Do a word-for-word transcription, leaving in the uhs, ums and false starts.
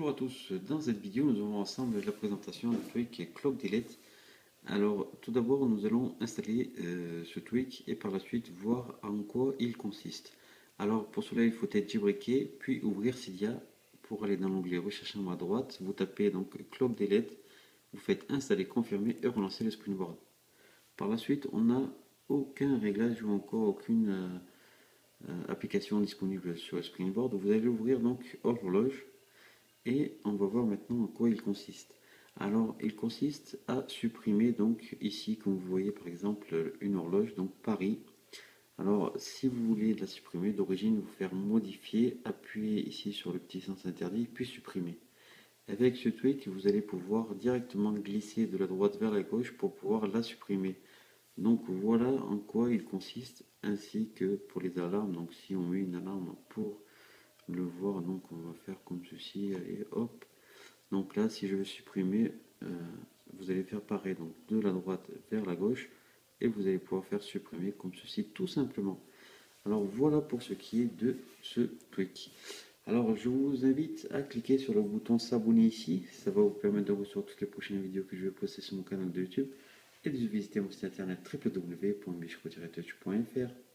Bonjour à tous, dans cette vidéo nous aurons ensemble la présentation du tweak Clock Delete. Alors tout d'abord nous allons installer euh, ce tweak et par la suite voir en quoi il consiste. Alors pour cela il faut être jailbreaké puis ouvrir Cydia. Pour aller dans l'onglet recherche en haut à droite, vous tapez donc Clock Delete, vous faites installer, confirmer et relancer le Springboard. Par la suite on n'a aucun réglage ou encore aucune euh, euh, application disponible sur le Springboard. Vous allez ouvrir donc horloge. Et on va voir maintenant en quoi il consiste. Alors, il consiste à supprimer, donc ici, comme vous voyez par exemple, une horloge, donc Paris. Alors, si vous voulez la supprimer d'origine, vous faire modifier, appuyez ici sur le petit sens interdit, puis supprimer. Avec ce tweak, vous allez pouvoir directement glisser de la droite vers la gauche pour pouvoir la supprimer. Donc voilà en quoi il consiste, ainsi que pour les alarmes. Donc si on met une alarme pour le voir, donc on va faire comme ceci, allez hop, donc là si je veux supprimer, euh, vous allez faire pareil, donc de la droite vers la gauche, et vous allez pouvoir faire supprimer comme ceci tout simplement. Alors voilà pour ce qui est de ce tweak. Alors je vous invite à cliquer sur le bouton s'abonner ici, ça va vous permettre de recevoir toutes les prochaines vidéos que je vais poster sur mon canal de YouTube, et de visiter mon site internet w w w point bichro tiret touch point f r.